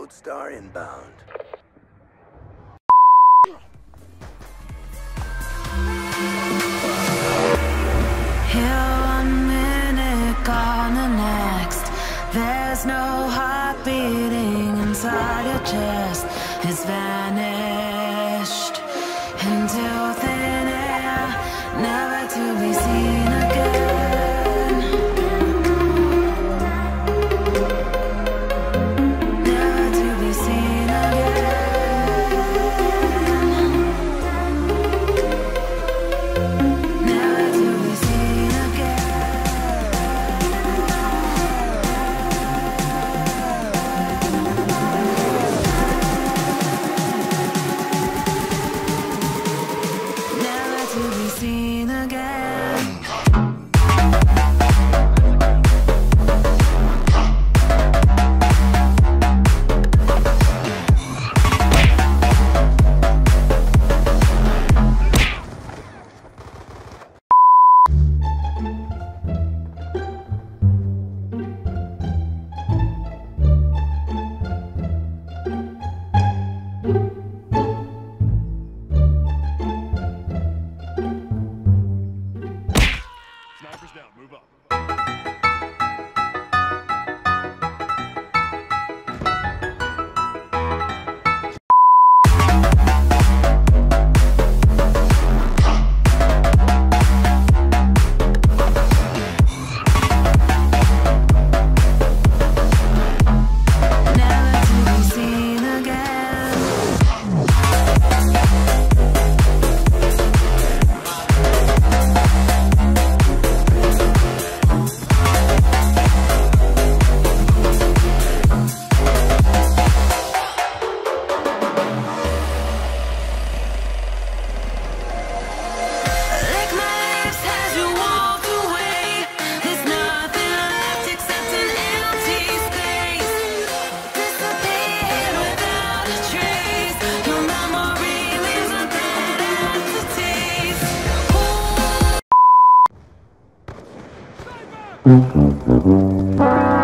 Gold Star inbound. Here 1 minute, gone the next. There's no heart beating inside your chest. It's vanished into thin air, never to be seen again. Never to be seen again. Never to be seen never to be seen again. Snipers down, move up. Never to be seen again. Lick my lips as you walk away. There's nothing left except an empty space. Disappeared without a trace. Your memory leaves a dead aftertaste. Ooh.